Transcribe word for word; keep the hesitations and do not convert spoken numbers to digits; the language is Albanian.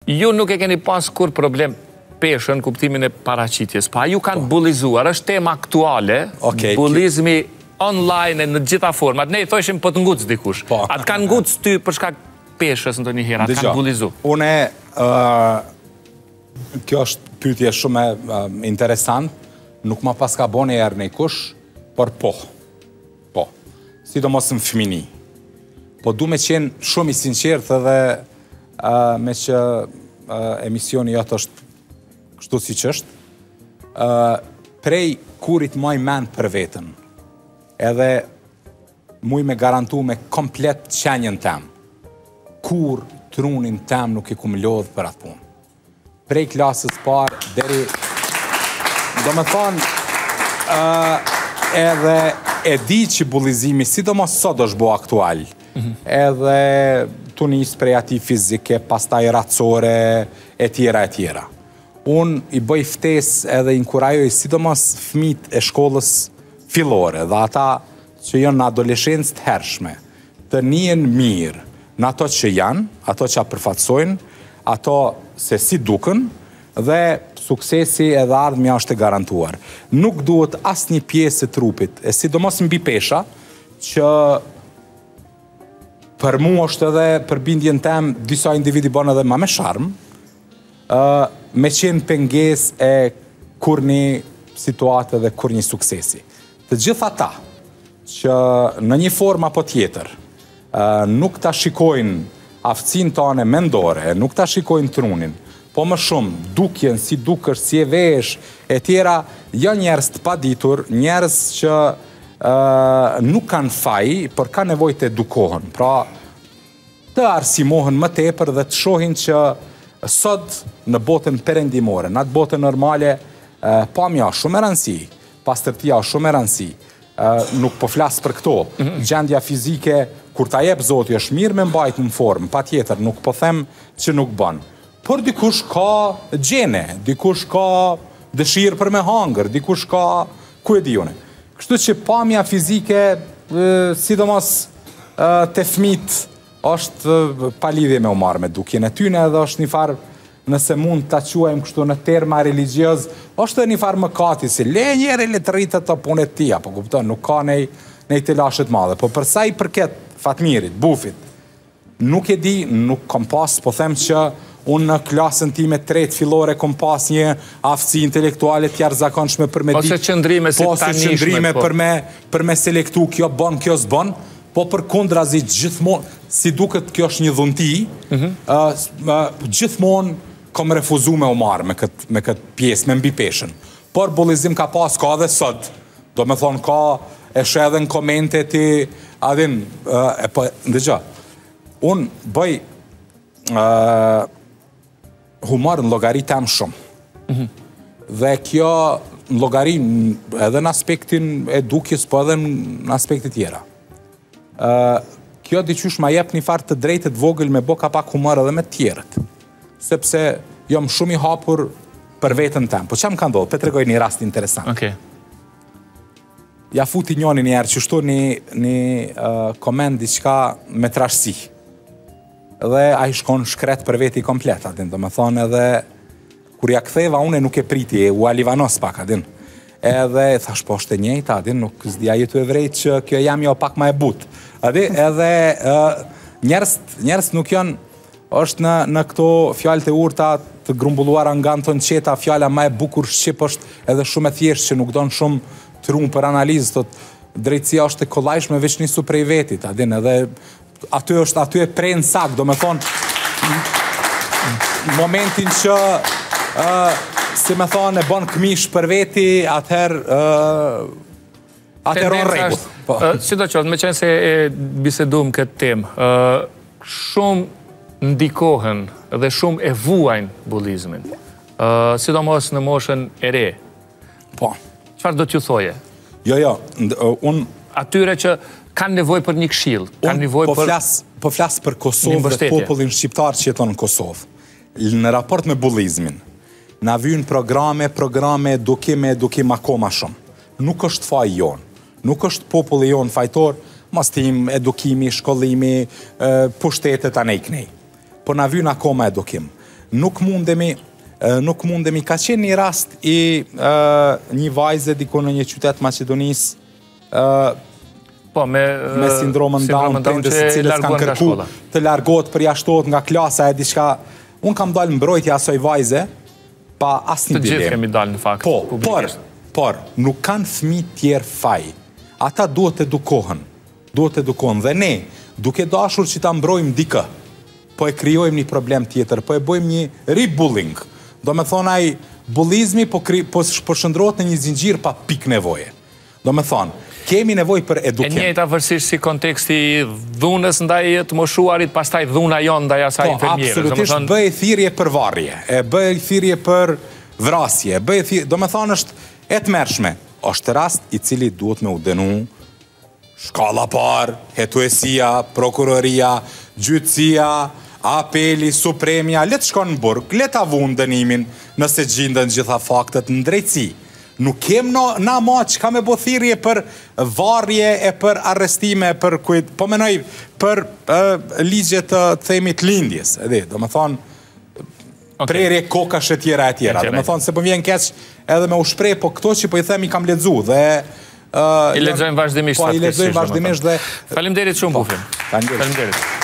Ju nuk e keni pas kur problem peshën, kuptimin e paraqitjes. Pa, ju kanë bullizuar, është tema aktuale, bullizmi online e në gjitha format. Ne i thoshim po të nguc dikush. Atë kanë nguc ty për shkak peshës ndonjë herë, atë kanë bullizu. Une, kjo është pyetje shumë interesant, nuk ma pas ka bone erë në kush, por po. Po. Sidomos në fëmini. Po du me qenë shumë i sinqert edhe me që emisioni jotë është kështu si që është, prej kurit moj men për vetën, edhe muj me garantu me komplet qenjën tem, kur trunin tem nuk i kum lodhë për atë punë. Prej klasës parë, deri... Do me thonë, edhe e di që bullizimi, sidomos sot është bo aktual, edhe të njësë prej ati fizike, pastaj racore, e tjera, e tjera. Unë i bëj ftes edhe inkurajoj sidomos fëmijët e shkollës fillore dhe ata që janë në adoleshencë të hershme, të njihen mirë në ato që janë, ato që a përfatsojnë, ato se si duken dhe suksesi edhe ardhmja është e garantuar. Nuk duhet asë një pjesë e trupit, e sidomos mbi pesha, që për mu është edhe për bindjen tem, disa individi bënë edhe ma me sharm, me qenë penges e kur një situatë dhe kur një suksesi. Të gjitha ta, që në një forma po tjetër, nuk ta shikojnë aftësin tane mendore, nuk ta shikojnë trunin, po më shumë, dukjen, si dukër, si e vesh, e tjera, janë njerës të paditur, njerës që nuk kanë faj, për ka nevoj të edukohen, pra të arsimohen më tepër dhe të shohin që sot në botën perendimore, në atë botën normale, pamja shumë e rëndësi, pastërtia shumë e rëndësi, nuk po flasë për këto, gjendja fizike, kur ta jep zoti është mirë me mbajt në formë, pa tjetër, nuk po them që nuk bën. Por dikush ka gjene, dikush ka dëshirë për me hangër, dikush ka ku e dione. Kështu që pamja fizike, sidomos të fmit, është pa lidhje me u marrë me dukjen e tyne edhe është një farë, nëse mund të quajmë kështu në terma religiöz, është një farë më kati, si le njeri le të rritët të punet tia, po kupton, nuk ka nej të lashet madhe. Po përsa i përket Fatmirit, Bufit, nuk e di, nuk kom pas, po them që unë në klasën time tretë fillore kom pas një aftësi intelektuale tjarë zakonshme për me di... Ose qëndrime si tanishme. Ose qëndrime për me selektu kjo bon, kjo s'bon, po për kondrazi gjithmonë, si duket kjo është një dhunti, gjithmonë kom refuzu me u marë me këtë pjesë, me mbi peshen. Por bullizim ka pas, ka dhe sot, do me thonë ka, e shë edhe në komente ti, adin, ndëgja, unë bëj humor në logari tem shumë. Dhe kjo në logari edhe në aspektin e dukjes, po edhe në aspektit tjera. Kjo diqysh ma jep një farë të drejtet vogël me bo ka pak humor edhe me tjerët. Sepse jom shumë i hapur për vetën tem. Po që më ka ndodhë? Pe të regoj një rast interesant. Ja futi njoni njerë që shtu një komend diqka me trashësi. Dhe a i shkon shkret për veti komplet, adin. Do me thonë edhe, kur ja ktheva, une nuk e priti, u alivanos pak, adin. Edhe, thash, po është e njejta, adin, nuk zdia jetu e vrejt që kjo jam jo pak ma e but. Adin, edhe njerës nuk janë, është në këto fjallë të urta të grumbulluara nga në tonë qeta, fjalla ma e bukur shqip është edhe shumë e thjesht që nuk donë shumë të rumë për analizë, të drejtësia është e kollajshme veç nisu prej vetit, adin, edhe aty është, aty e prejnë sak, do me thonë, në momentin që, si me thonë, e bon këmish për veti, atëherë, atëherë o regu. Si do qëtë, me qenë se e bisedum këtë temë, shumë ndikohen dhe shumë e vuajnë bullizmin, sidomos në moshën e re. Po. Qëfar do t'ju thoje? Jo, jo, unë... Atyre që kanë nevoj për një këshill, kanë nevoj për... Po flasë për Kosovë dhe popullin shqiptar që jeton në Kosovë. Në raport me bullizmin, na vynë programe, programe, edukime, edukim akoma shumë. Nuk është faj jonë, nuk është populli jonë fajtor, mas tim, edukimi, shkollimi, pushtetet, anej kënej. Po na vynë akoma edukim. nuk mundemi, nuk mundemi, ka qenë një rast i një vajze diko në një qytet Maqedonisë, po, me, me sindromën Down, prindës së cilës kanë kërku të largohet, përjashtohet nga klasa e diçka. Unë kam dalë mbrojtja asoj vajze, pa asnjë dilem. Të gjithë kemi dalë në fakt. Po, por, por, nuk kanë fëmijë tjerë faj. Ata duhet edukohen. Duhet edukohen. Dhe ne, duke dashur që ta mbrojmë dikë, po e krijojmë një problem tjetër, po e bëjmë një rebullying. Do me thonë ai bullizmi po, po përshëndrohet në një zinxhir pa pikë nevoje. Do me thonë, kemi nevojë për edukim. E njëjta vërësisht si konteksti dhunës ndaj të moshuarit, pastaj dhuna jonë ndaj asaj infermierës. Po, absolutisht bëj thirrje për varrje, e bëj thirrje për vrasje, bëj thirrje, do me thonë është e tmerrshme. Është rast i cili duhet me u denu shkalla parë, hetuesia, prokuroria, gjyqësia, apeli, supremja, le të shkon në burg, le ta vunë dënimin nëse gjindën gjitha faktet në drejtësi. Nuk kem na ma që ka me bo thirrje për varrje e për arrestime, për kujt, po menoj për ligjet të themit lindjes, edhe, do me thonë, prerje kokash e tjera e tjera, do me thonë, se po vjen keq edhe me u shprej, po këto që po i themi kam ledzu, dhe... I lexojmë vazhdimisht. Po, i lexojmë vazhdimisht dhe... Faleminderit shumë, Bufim. Faleminderit.